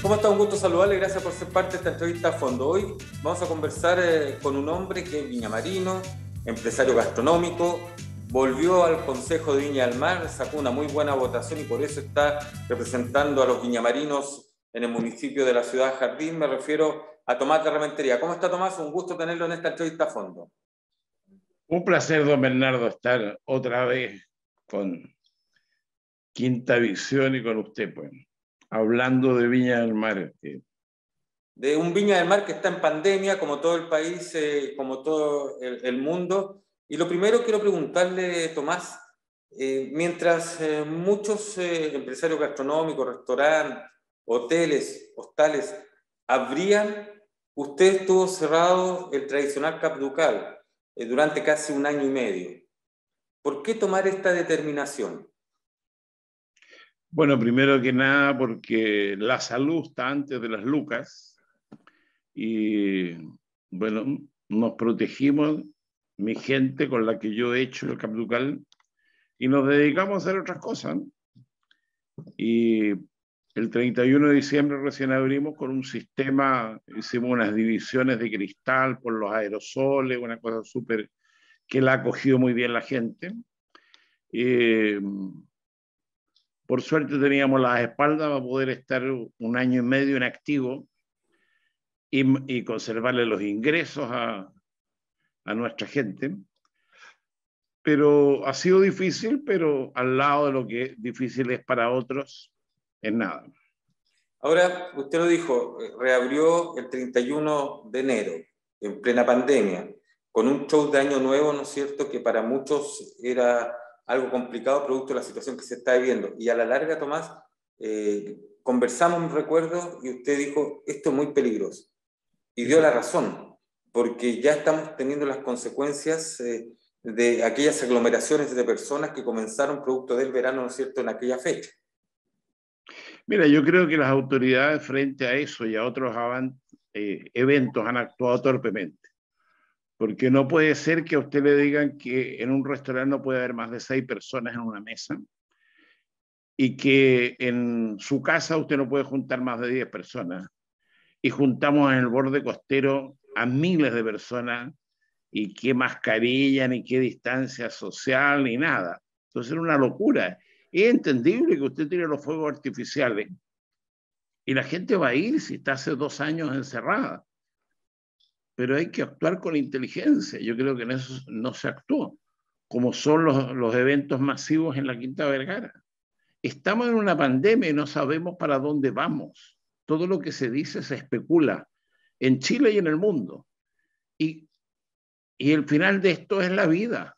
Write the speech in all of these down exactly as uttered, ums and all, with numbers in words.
¿Cómo está? Un gusto saludarle, gracias por ser parte de esta entrevista a fondo. Hoy vamos a conversar eh, con un hombre que es viñamarino, empresario gastronómico, volvió al Consejo de Viña del Mar, sacó una muy buena votación y por eso está representando a los viñamarinos en el municipio de la ciudad de Jardín. Me refiero a Tomás de Rementería. ¿Cómo está, Tomás? Un gusto tenerlo en esta entrevista a fondo. Un placer, don Bernardo, estar otra vez con Quinta Visión y con usted, pues, hablando de Viña del Mar. De un Viña del Mar que está en pandemia, como todo el país, eh, como todo el, el mundo. Y lo primero quiero preguntarle, Tomás, eh, mientras eh, muchos eh, empresarios gastronómicos, restaurantes, hoteles, hostales, abrían, usted estuvo cerrado el tradicional Cap Ducal eh, durante casi un año y medio. ¿Por qué tomar esta determinación? Bueno, primero que nada, porque la salud está antes de las lucas y, bueno, nos protegimos, mi gente con la que yo he hecho el Cap Ducal, y nos dedicamos a hacer otras cosas, ¿no? Y el treinta y uno de diciembre recién abrimos con un sistema, hicimos unas divisiones de cristal por los aerosoles, una cosa súper que la ha acogido muy bien la gente. Eh, por suerte teníamos las espaldas para poder estar un año y medio en activo y, y conservarle los ingresos a, a nuestra gente. Pero ha sido difícil, pero al lado de lo que difícil es para otros, es nada. Ahora, usted lo dijo, reabrió el treinta y uno de enero, en plena pandemia, con un show de Año Nuevo, ¿no es cierto?, que para muchos era algo complicado producto de la situación que se está viviendo. Y a la larga, Tomás, eh, conversamos, me recuerdo, y usted dijo, esto es muy peligroso. Y dio la razón, porque ya estamos teniendo las consecuencias eh, de aquellas aglomeraciones de personas que comenzaron producto del verano, ¿no es cierto?, en aquella fecha. Mira, yo creo que las autoridades frente a eso y a otros eh, eventos han actuado torpemente. Porque no puede ser que a usted le digan que en un restaurante no puede haber más de seis personas en una mesa y que en su casa usted no puede juntar más de diez personas. Y juntamos en el borde costero a miles de personas y qué mascarilla, ni qué distancia social, ni nada. Entonces era una locura. Es entendible que usted tire los fuegos artificiales y la gente va a ir si está hace dos años encerrada. Pero hay que actuar con inteligencia. Yo creo que en eso no se actuó, como son los, los eventos masivos en la Quinta Vergara. Estamos en una pandemia y no sabemos para dónde vamos. Todo lo que se dice se especula en Chile y en el mundo. Y, y el final de esto es la vida.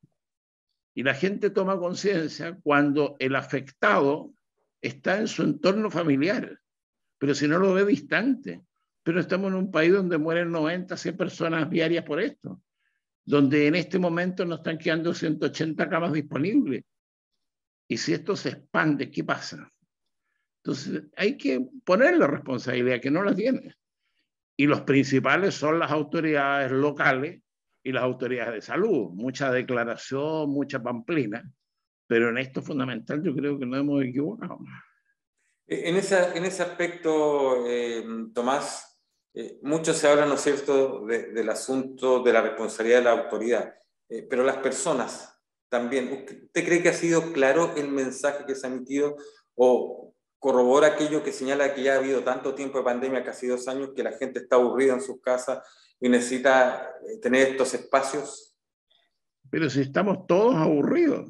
Y la gente toma conciencia cuando el afectado está en su entorno familiar, pero si no lo ve distante. Pero estamos en un país donde mueren noventa, cien personas diarias por esto, donde en este momento nos están quedando ciento ochenta camas disponibles. Y si esto se expande, ¿qué pasa? Entonces hay que poner la responsabilidad, que no la tiene. Y los principales son las autoridades locales y las autoridades de salud. Mucha declaración, mucha pamplina, pero en esto fundamental yo creo que no hemos equivocado. En, esa, en ese aspecto, eh, Tomás, eh, mucho se habla, ¿no es cierto?, de, del asunto de la responsabilidad de la autoridad, eh, pero las personas también. ¿Usted cree que ha sido claro el mensaje que se ha emitido o corrobora aquello que señala que ya ha habido tanto tiempo de pandemia, casi dos años, que la gente está aburrida en sus casas y necesita tener estos espacios? Pero si estamos todos aburridos.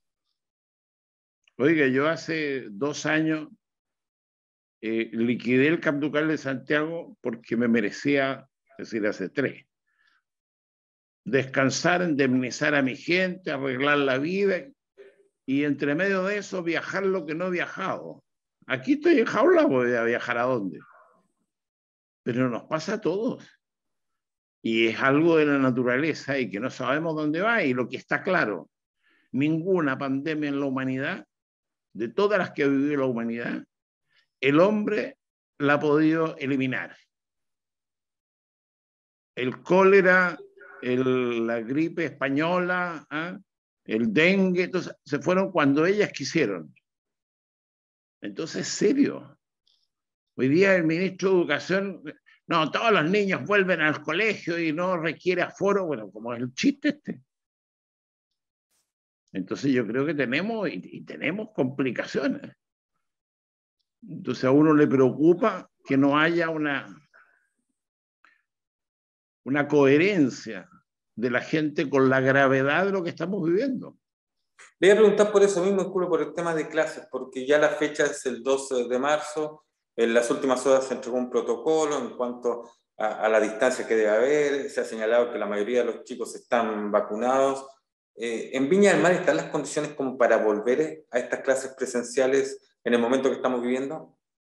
Oiga, yo hace dos años eh, liquidé el Cap Ducal de Santiago porque me merecía, es decir, hace tres, descansar, indemnizar a mi gente, arreglar la vida y entre medio de eso viajar lo que no he viajado. Aquí estoy en jaula, voy a viajar a dónde. Pero nos pasa a todos. Y es algo de la naturaleza y que no sabemos dónde va. Y lo que está claro, ninguna pandemia en la humanidad, de todas las que ha vivido la humanidad, el hombre la ha podido eliminar. El cólera, el, la gripe española, ¿eh? el dengue, entonces, se fueron cuando ellas quisieron. Entonces, serio. Hoy día el ministro de Educación, no, todos los niños vuelven al colegio y no requiere aforo, bueno, como es el chiste este. Entonces yo creo que tenemos, y, y tenemos complicaciones. Entonces a uno le preocupa que no haya una, una coherencia de la gente con la gravedad de lo que estamos viviendo. Le voy a preguntar por eso mismo, Julio, por el tema de clases, porque ya la fecha es el doce de marzo, en las últimas horas se entregó un protocolo en cuanto a, a la distancia que debe haber, se ha señalado que la mayoría de los chicos están vacunados. Eh, ¿En Viña del Mar están las condiciones como para volver a estas clases presenciales en el momento que estamos viviendo?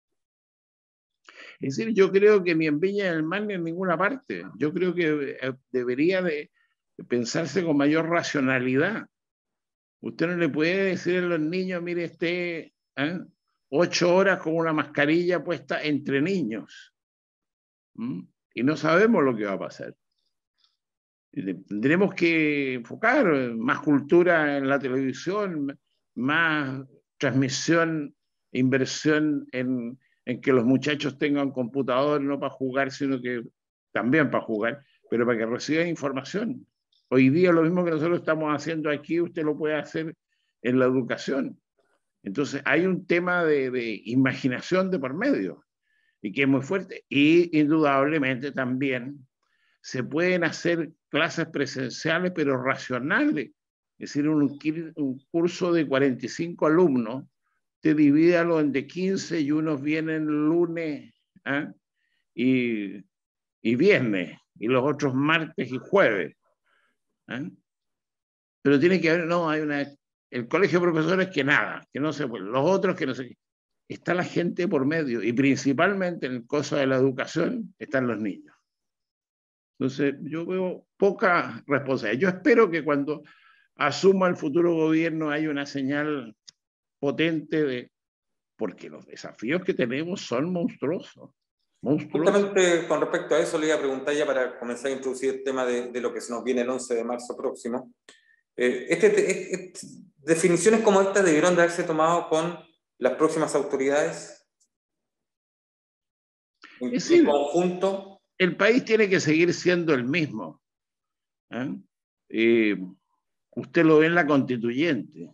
Es decir, yo creo que ni en Viña del Mar ni en ninguna parte. Yo creo que debería de pensarse con mayor racionalidad. Usted no le puede decir a los niños, mire, esté ¿eh? ocho horas con una mascarilla puesta entre niños. ¿Mm? Y no sabemos lo que va a pasar. Tendremos que enfocar más cultura en la televisión, más transmisión, inversión en, en que los muchachos tengan computador, no para jugar, sino que también para jugar, pero para que reciban información. Hoy día lo mismo que nosotros estamos haciendo aquí, usted lo puede hacer en la educación. Entonces hay un tema de, de imaginación de por medio y que es muy fuerte. Y indudablemente también se pueden hacer clases presenciales, pero racionales. Es decir, un, un curso de cuarenta y cinco alumnos, te divídalo en de quince y unos vienen lunes ¿eh? y, y viernes, y los otros martes y jueves. ¿eh? Pero tiene que haber, no, hay una, el colegio de profesores que nada, que no se puede, los otros que no sé qué. Está la gente por medio, y principalmente en el caso de la educación están los niños. Entonces, yo veo poca responsabilidad. Yo espero que cuando asuma el futuro gobierno haya una señal potente de, porque los desafíos que tenemos son monstruosos. monstruosos. Justamente con respecto a eso le iba a preguntar ya para comenzar a introducir el tema de, de lo que se nos viene el once de marzo próximo. Eh, este, este, este, definiciones como estas debieron de haberse tomado con las próximas autoridades en, Es en decir, conjunto. el país tiene que seguir siendo el mismo. ¿eh? Eh, usted lo ve en la constituyente.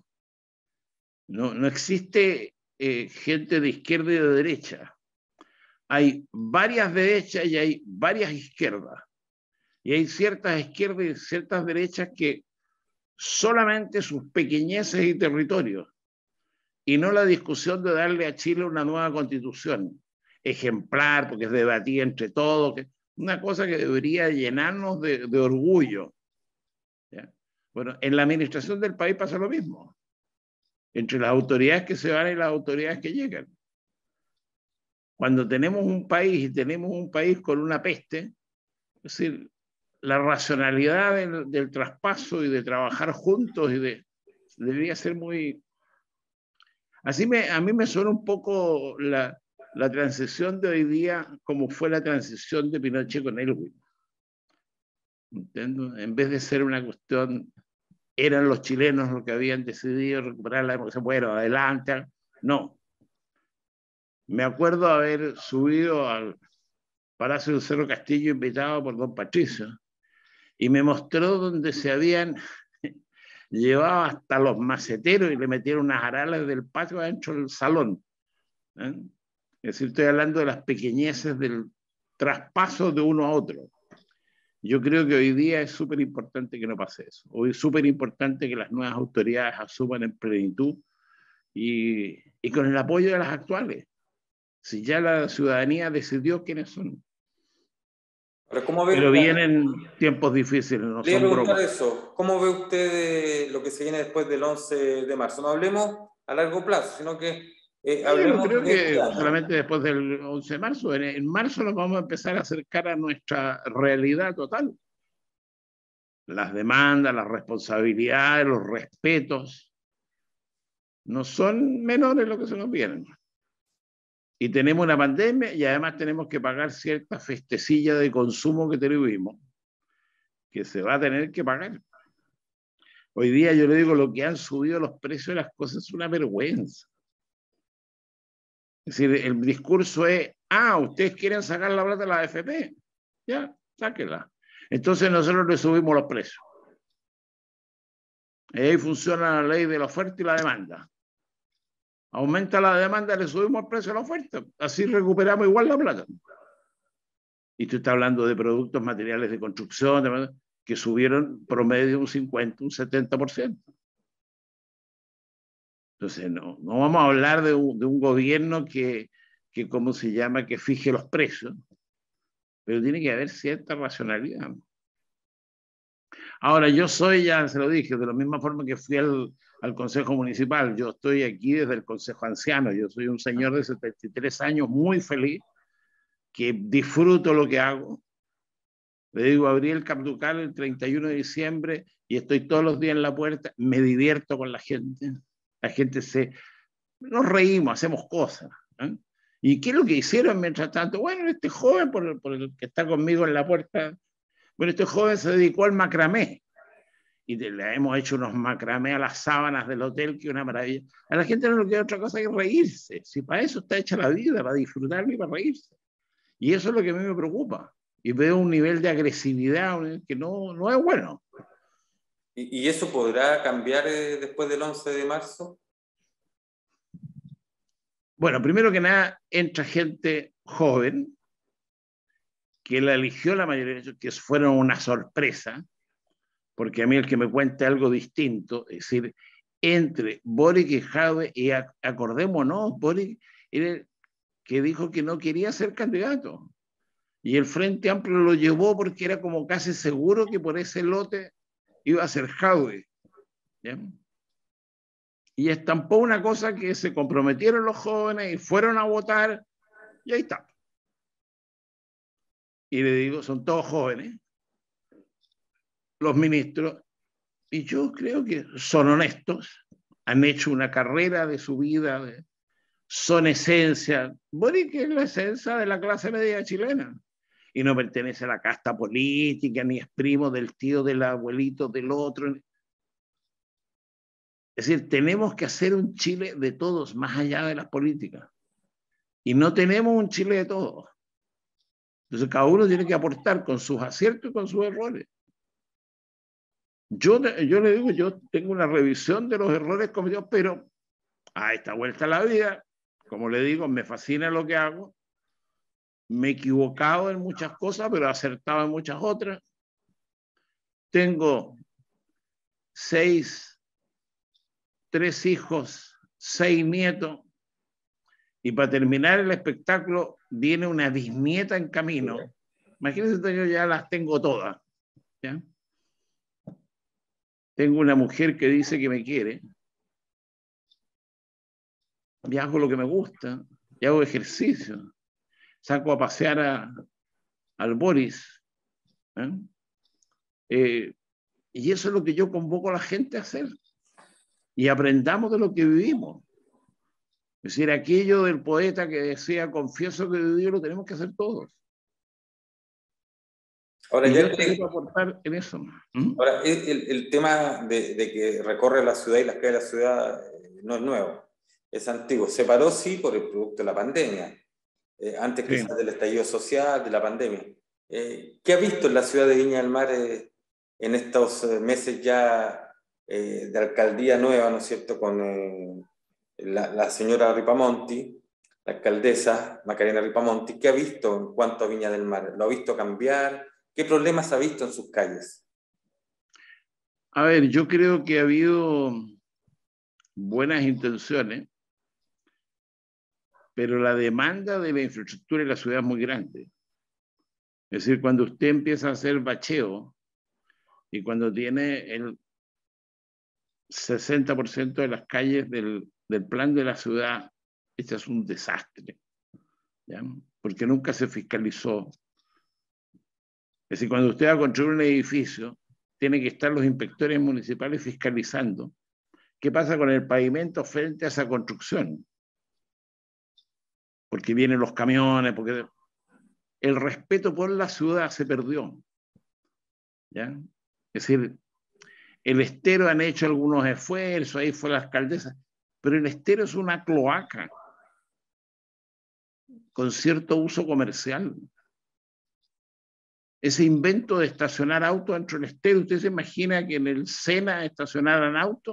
No, no existe eh, gente de izquierda y de derecha. Hay varias derechas y hay varias izquierdas. Y hay ciertas izquierdas y ciertas derechas que solamente sus pequeñeces y territorios, y no la discusión de darle a Chile una nueva constitución ejemplar, porque es debatida entre todos, que, una cosa que debería llenarnos de, de orgullo. ¿ya? Bueno, en la administración del país pasa lo mismo, entre las autoridades que se van y las autoridades que llegan. Cuando tenemos un país y tenemos un país con una peste, es decir, la racionalidad del, del traspaso y de trabajar juntos y de, debería ser muy... Así me, a mí me suena un poco la, la transición de hoy día como fue la transición de Pinochet con Elwin. ¿Entiendo? En vez de ser una cuestión, eran los chilenos los que habían decidido recuperar la democracia, bueno, adelante. No. Me acuerdo haber subido al Palacio del Cerro Castillo invitado por don Patricio y me mostró donde se habían llevado hasta los maceteros y le metieron unas arales del patio adentro del salón. ¿eh? Es decir, estoy hablando de las pequeñeces del traspaso de uno a otro. Yo creo que hoy día es súper importante que no pase eso. Hoy es súper importante que las nuevas autoridades asuman en plenitud y, y con el apoyo de las actuales. Si ya la ciudadanía decidió quiénes son. Pero, ¿cómo ve, Pero vienen tiempos difíciles, no le voy a son preguntar bromas. eso, ¿cómo ve usted lo que se viene después del once de marzo? No hablemos a largo plazo, sino que eh, No, yo no hablemos creo de este que año. solamente después del once de marzo. En, en marzo nos vamos a empezar a acercar a nuestra realidad total. Las demandas, las responsabilidades, los respetos, no son menores lo que se nos vienen. Y tenemos una pandemia y además tenemos que pagar cierta festecilla de consumo que tuvimos, que se va a tener que pagar. Hoy día yo le digo, lo que han subido los precios de las cosas es una vergüenza. Es decir, el discurso es, ah, ustedes quieren sacar la plata de la A F P, ya, sáquenla. Entonces nosotros le subimos los precios. Y ahí funciona la ley de la oferta y la demanda. Aumenta la demanda, le subimos el precio a la oferta. Así recuperamos igual la plata. Y tú estás hablando de productos materiales de construcción, de, que subieron promedio un cincuenta, un setenta por ciento. Entonces, no, no vamos a hablar de un, de un gobierno que, que, ¿cómo se llama?, que fije los precios, pero tiene que haber cierta racionalidad. Ahora, yo soy, ya se lo dije, de la misma forma que fui al, al Consejo Municipal, yo estoy aquí desde el Consejo Anciano, yo soy un señor de setenta y tres años muy feliz, que disfruto lo que hago. Le digo, abrí el Capducal el treinta y uno de diciembre y estoy todos los días en la puerta, me divierto con la gente, la gente se... Nos reímos, hacemos cosas. ¿Eh? ¿Y qué es lo que hicieron mientras tanto? Bueno, este joven, por el, por el que está conmigo en la puerta, bueno, este joven se dedicó al macramé. Y le hemos hecho unos macramé a las sábanas del hotel, que es una maravilla. A la gente no le queda otra cosa que reírse. Si para eso está hecha la vida, para disfrutarlo y para reírse. Y eso es lo que a mí me preocupa. Y veo un nivel de agresividad que no, no es bueno. ¿Y, y eso podrá cambiar eh, después del once de marzo? Bueno, primero que nada, entra gente joven, que la eligió la mayoría, que fueron una sorpresa, porque a mí el que me cuente algo distinto, es decir, entre Boric y Jadwe, y acordémonos, Boric era el que dijo que no quería ser candidato, y el Frente Amplio lo llevó porque era como casi seguro que por ese lote iba a ser Jadwe. ¿Ya? Y estampó una cosa que se comprometieron los jóvenes y fueron a votar, y ahí está. Y le digo, son todos jóvenes, los ministros, y yo creo que son honestos, han hecho una carrera de su vida, de, son esencia, Boric es la esencia de la clase media chilena, y no pertenece a la casta política, ni es primo del tío, del abuelito, del otro. Es decir, tenemos que hacer un Chile de todos, más allá de las políticas, y no tenemos un Chile de todos. Entonces cada uno tiene que aportar con sus aciertos y con sus errores. Yo, yo le digo, yo tengo una revisión de los errores cometidos, pero a esta vuelta a la vida, como le digo, me fascina lo que hago, me he equivocado en muchas cosas, pero he acertado en muchas otras. Tengo seis, tres hijos, seis nietos, y para terminar el espectáculo viene una bisnieta en camino. Imagínense que yo ya las tengo todas, ¿ya? Tengo una mujer que dice que me quiere, y hago lo que me gusta, y hago ejercicio, saco a pasear a, al Boris, ¿eh? Eh, y eso es lo que yo convoco a la gente a hacer, y aprendamos de lo que vivimos. Es decir, aquello del poeta que decía, confieso que viví, lo tenemos que hacer todos. Ahora, y ya yo quiero aportar en eso. ¿Mm? Ahora, el, el tema de, de que recorre la ciudad y las calles de la ciudad eh, no es nuevo, es antiguo. Se paró, sí, por el producto de la pandemia, eh, antes Sí. quizás del estallido social, de la pandemia. Eh, ¿Qué ha visto en la ciudad de Viña del Mar eh, en estos meses ya eh, de alcaldía nueva, ¿no es cierto?, con eh, la, la señora Ripamonti, la alcaldesa Macarena Ripamonti. ¿Qué ha visto en cuanto a Viña del Mar? ¿Lo ha visto cambiar? ¿Qué problemas ha visto en sus calles? A ver, yo creo que ha habido buenas intenciones, pero la demanda de la infraestructura en la ciudad es muy grande. Es decir, cuando usted empieza a hacer bacheo y cuando tiene el sesenta por ciento de las calles del, del plan de la ciudad, este es un desastre, ¿ya? Porque nunca se fiscalizó. Es decir, cuando usted va a construir un edificio, tiene que estar los inspectores municipales fiscalizando qué pasa con el pavimento frente a esa construcción. Porque vienen los camiones, porque el respeto por la ciudad se perdió, ¿ya? Es decir, el estero han hecho algunos esfuerzos, ahí fue la alcaldesa, pero el estero es una cloaca. con cierto uso comercial. Ese invento de estacionar autos dentro del estero, ¿usted se imagina que en el Sena estacionaran autos?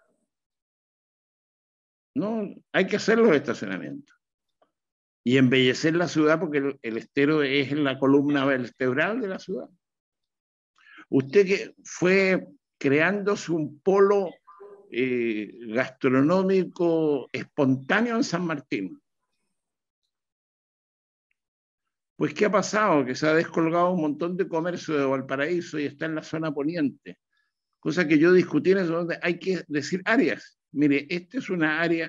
No, hay que hacer los estacionamientos. Y embellecer la ciudad porque el, el estero es la columna vertebral de la ciudad. Usted que fue creándose un polo eh, gastronómico espontáneo en San Martín. Pues, ¿qué ha pasado? Que se ha descolgado un montón de comercio de Valparaíso y está en la zona poniente. Cosa que yo discutí en eso, donde hay que decir áreas. Mire, esta es una área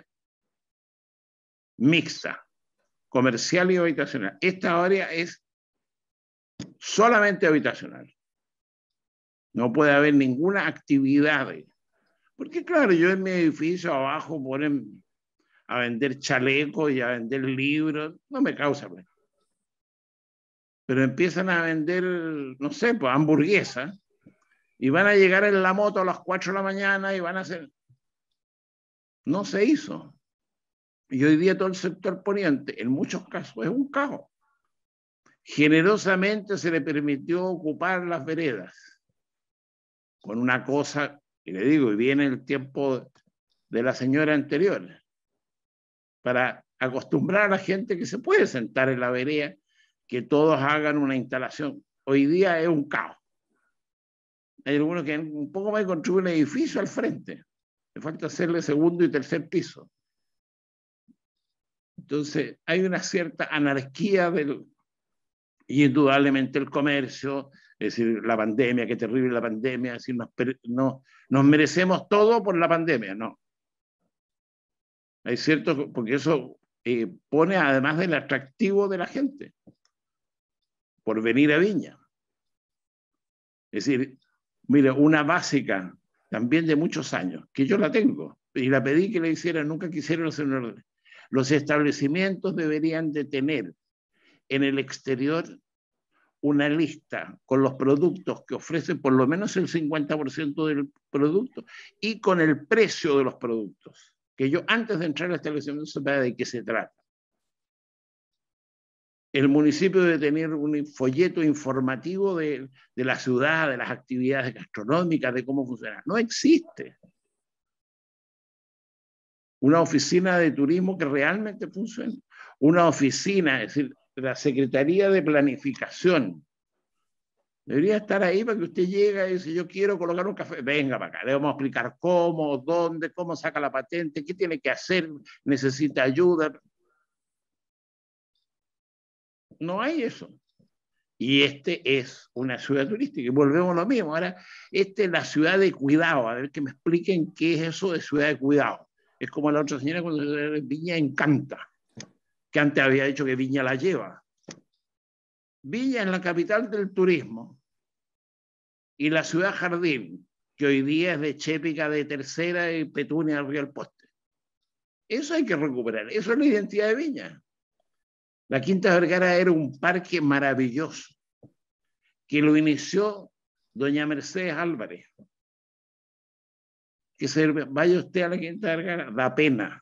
mixta, comercial y habitacional. Esta área es solamente habitacional. No puede haber ninguna actividad. Porque claro, yo en mi edificio abajo ponen a vender chalecos y a vender libros, no me causa problema. Pero empiezan a vender, no sé, pues hamburguesas, y van a llegar en la moto a las cuatro de la mañana y van a hacer... No se hizo. Y hoy día todo el sector poniente, en muchos casos, es un caos. Generosamente se le permitió ocupar las veredas, con una cosa, y le digo, y viene el tiempo de la señora anterior, para acostumbrar a la gente que se puede sentar en la vereda, que todos hagan una instalación. Hoy día es un caos. Hay algunos que un poco más construyen un edificio al frente. Le falta hacerle segundo y tercer piso. Entonces, hay una cierta anarquía del... Y indudablemente el comercio, es decir, la pandemia, qué terrible la pandemia, es decir, nos, no, nos merecemos todo por la pandemia, no. Hay cierto, porque eso eh, pone además del atractivo de la gente, por venir a Viña. Es decir, mira, una básica también de muchos años, que yo la tengo, y la pedí que la hicieran, nunca quisieron hacer una orden. Los establecimientos deberían de tener en el exterior una lista con los productos que ofrecen por lo menos el cincuenta por ciento del producto y con el precio de los productos, que yo antes de entrar al establecimiento sepa de qué se trata. El municipio debe tener un folleto informativo de, de la ciudad, de las actividades gastronómicas, de cómo funciona. No existe una oficina de turismo que realmente funcione. Una oficina, es decir, la Secretaría de Planificación, debería estar ahí para que usted llegue y dice, yo quiero colocar un café, venga para acá, le vamos a explicar cómo, dónde, cómo saca la patente, qué tiene que hacer, necesita ayuda. No hay eso. Y este es una ciudad turística, y volvemos a lo mismo. Ahora, esta es la ciudad de cuidado, a ver que me expliquen qué es eso de ciudad de cuidado. Es como la otra señora cuando Viña encanta, que antes había dicho que Viña la lleva. Viña es la capital del turismo, y la ciudad jardín, que hoy día es de Chépica de Tercera y Petunia al Río del Poste. Eso hay que recuperar, eso es la identidad de Viña. La Quinta Vergara era un parque maravilloso, que lo inició doña Mercedes Álvarez. Que se vaya usted a la Quinta Vergara, da pena.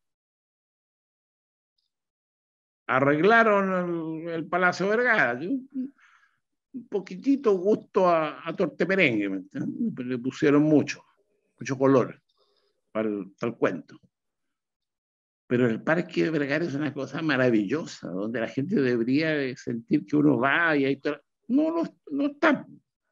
Arreglaron el, el Palacio Vergara, un, un poquitito gusto a, a torte merengue, le pusieron mucho, mucho color para el, para el cuento. Pero el Parque de Vergara es una cosa maravillosa, donde la gente debería sentir que uno va y hay... No, no, no está.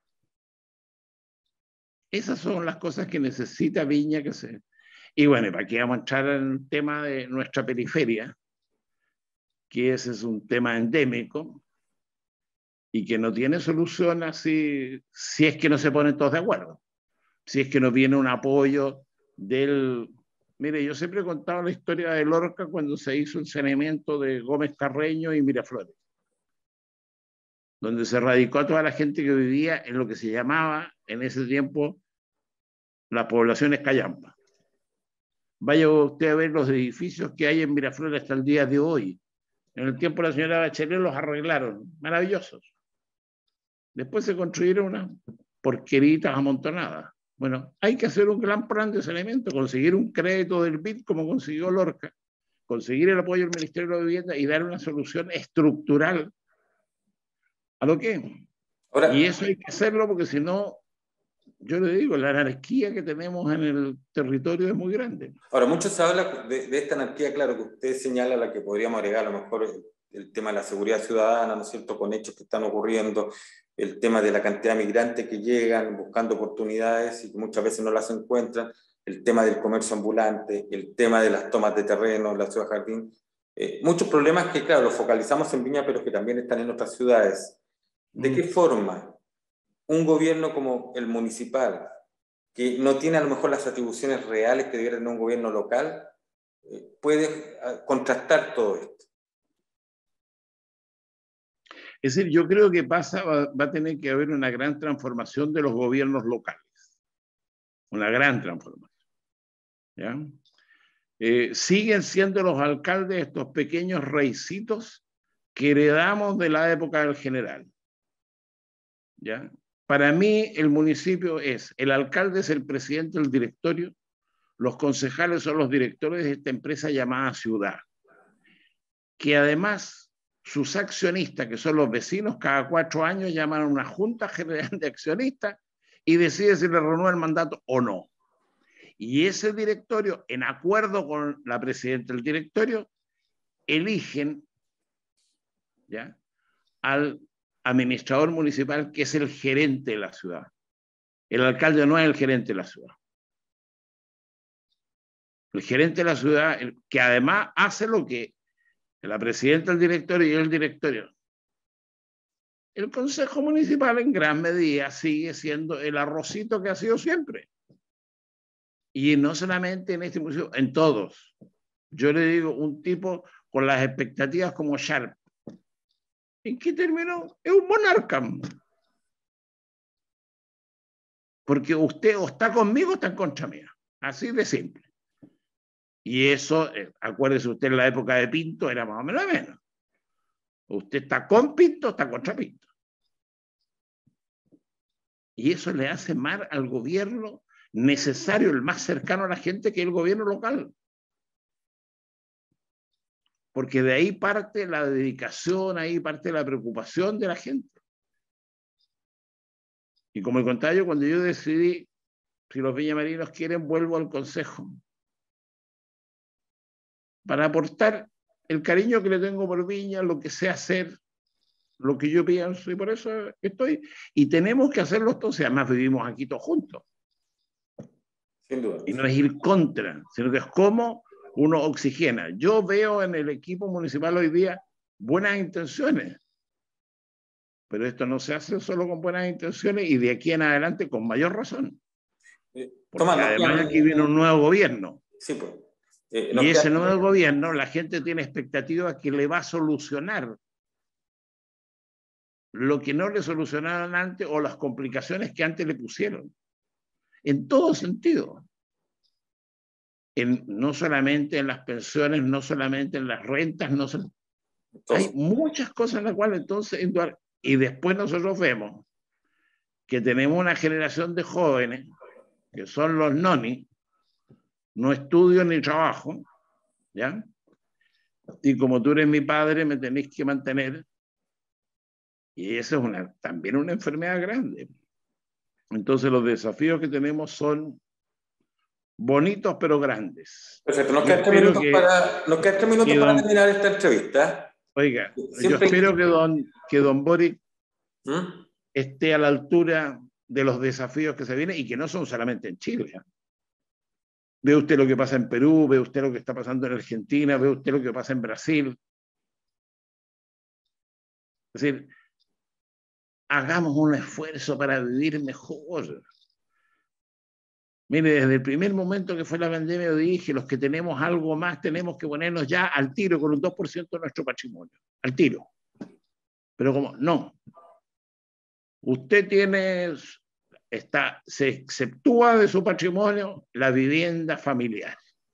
Esas son las cosas que necesita Viña que se... Y bueno, para aquí vamos a entrar en el tema de nuestra periferia, que ese es un tema endémico y que no tiene solución así, si es que no se ponen todos de acuerdo, si es que no viene un apoyo del... Mire, yo siempre he contado la historia de Lorca cuando se hizo el saneamiento de Gómez Carreño y Miraflores, donde se radicó a toda la gente que vivía en lo que se llamaba en ese tiempo las poblaciones callampa. Vaya usted a ver los edificios que hay en Miraflores hasta el día de hoy. En el tiempo de la señora Bachelet los arreglaron, maravillosos. Después se construyeron unas porqueritas amontonadas. Bueno, hay que hacer un gran plan de saneamiento, conseguir un crédito del B I D como consiguió Lorca, conseguir el apoyo del Ministerio de Vivienda y dar una solución estructural a lo que es. Ahora, y eso hay que hacerlo porque si no, yo le digo, la anarquía que tenemos en el territorio es muy grande. Ahora, mucho se habla de, de esta anarquía, claro, que usted señala, la que podríamos agregar a lo mejor el, el tema de la seguridad ciudadana, ¿no es cierto?, con hechos que están ocurriendo, el tema de la cantidad de migrantes que llegan buscando oportunidades y que muchas veces no las encuentran, el tema del comercio ambulante, el tema de las tomas de terreno, la ciudad jardín, eh, muchos problemas que, claro, los focalizamos en Viña, pero que también están en otras ciudades. ¿De qué forma un gobierno como el municipal, que no tiene a lo mejor las atribuciones reales que debería tener un gobierno local, eh, puede contrastar todo esto? Es decir, yo creo que pasa, va, va a tener que haber una gran transformación de los gobiernos locales. Una gran transformación. ¿Ya? Eh, siguen siendo los alcaldes estos pequeños reycitos que heredamos de la época del general. ¿Ya? Para mí, el municipio es, el alcalde es el presidente del directorio, los concejales son los directores de esta empresa llamada ciudad, que además sus accionistas, que son los vecinos, cada cuatro años llaman a una junta general de accionistas y decide si le renueva el mandato o no. Y ese directorio, en acuerdo con la presidenta del directorio, eligen, ¿ya?, al administrador municipal, que es el gerente de la ciudad. El alcalde no es el gerente de la ciudad. El gerente de la ciudad, que además hace lo que la presidenta del directorio y el directorio. El consejo municipal en gran medida sigue siendo el arrocito que ha sido siempre. Y no solamente en este museo, en todos. Yo le digo, un tipo con las expectativas como Sharp. ¿En qué terminó? Es un monarca. Porque usted o está conmigo o está en contra mía. Así de simple. Y eso, eh, acuérdese usted, en la época de Pinto era más o menos menos. Usted está con Pinto o está contra Pinto. Y eso le hace mal al gobierno necesario, el más cercano a la gente, que es el gobierno local. Porque de ahí parte la dedicación, ahí parte la preocupación de la gente. Y como el contrario, cuando yo decidí, si los villamarinos quieren, vuelvo al consejo. Para aportar el cariño que le tengo por Viña, lo que sé hacer, lo que yo pienso, y por eso estoy. Y tenemos que hacerlo todos, y además vivimos aquí todos juntos. Sin duda. Y no es ir contra, sino que es como uno oxigena. Yo veo en el equipo municipal hoy día buenas intenciones, pero esto no se hace solo con buenas intenciones, y de aquí en adelante con mayor razón. Porque Tomás, además aquí viene un nuevo gobierno. Sí, pues. Eh, y ese nuevo gobierno, la gente tiene expectativa que le va a solucionar lo que no le solucionaron antes o las complicaciones que antes le pusieron. En todo sentido. En, no solamente en las pensiones, no solamente en las rentas, no son, hay muchas cosas en las cuales entonces, y después nosotros vemos que tenemos una generación de jóvenes que son los noni, no estudio ni trabajo, ¿ya? Y como tú eres mi padre, me tenéis que mantener, y esa es una, también una enfermedad grande. Entonces los desafíos que tenemos son bonitos pero grandes. Perfecto, nos quedan tres minutos, que, para, nos quedan tres minutos para don, terminar esta entrevista. Oiga, Siempre yo espero que don, que don Boric ¿Mm? esté a la altura de los desafíos que se vienen, y que no son solamente en Chile. ¿eh? Ve usted lo que pasa en Perú, ve usted lo que está pasando en Argentina, ve usted lo que pasa en Brasil. Es decir, hagamos un esfuerzo para vivir mejor. Mire, desde el primer momento que fue la pandemia, yo dije, los que tenemos algo más tenemos que ponernos ya al tiro con un dos por ciento de nuestro patrimonio. Al tiro. Pero como, no. Usted tiene, está, se exceptúa de su patrimonio la vivienda familiar.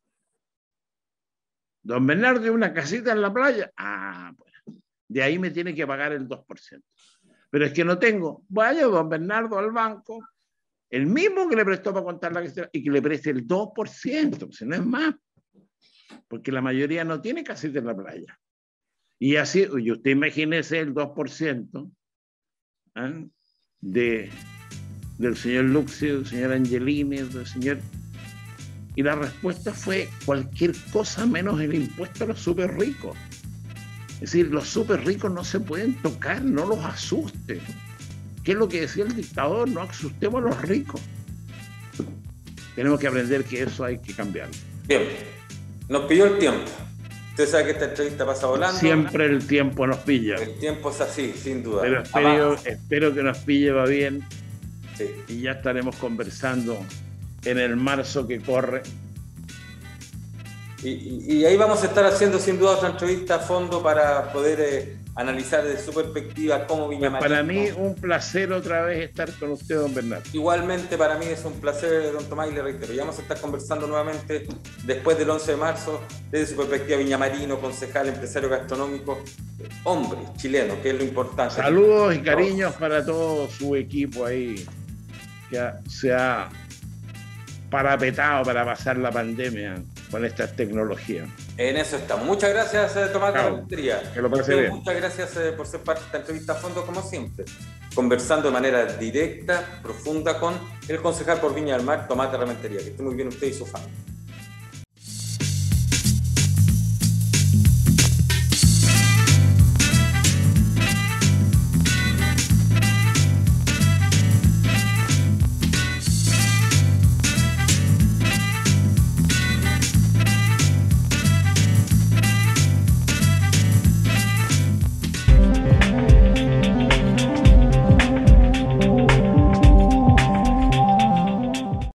Don Bernardo tiene una casita en la playa. Ah, pues, de ahí me tiene que pagar el dos por ciento. Pero es que no tengo. Vaya don Bernardo al banco, el mismo que le prestó para contar la cuestión, y que le preste el dos por ciento, si no es más. porque la mayoría no tiene casita en la playa. Y así, y usted imagínese el dos por ciento ¿eh? de, del señor Luxio, del señor Angelini, del señor... Y la respuesta fue cualquier cosa menos el impuesto a los súper ricos. Es decir, los súper ricos no se pueden tocar, no los asusten. ¿Qué es lo que decía el dictador? No asustemos a los ricos. Tenemos que aprender que eso hay que cambiarlo. Bien, nos pilló el tiempo. Usted sabe que esta entrevista pasa volando. Siempre el tiempo nos pilla. El tiempo es así, sin duda. Pero espero, espero que nos pille va bien. Sí. Y ya estaremos conversando en el marzo que corre. Y, y, y ahí vamos a estar haciendo sin duda otra entrevista a fondo para poder eh, analizar desde su perspectiva cómo Viña Marín. Para mí un placer otra vez estar con usted, don Bernardo. Igualmente para mí es un placer, don Tomás, y le reitero, ya vamos a estar conversando nuevamente después del once de marzo, desde su perspectiva viñamarino, concejal, empresario gastronómico, hombre chileno, que es lo importante. Saludos y cariños para todo su equipo ahí, que se ha parapetado para pasar la pandemia con estas tecnologías. En eso estamos. Muchas gracias, eh, Tomás Carpintería. Que lo pase bien. Muchas gracias eh, por ser parte de esta entrevista a fondo, como siempre. Conversando de manera directa, profunda con el concejal por Viña del Mar, Tomás Carpintería. Que esté muy bien usted y su familia.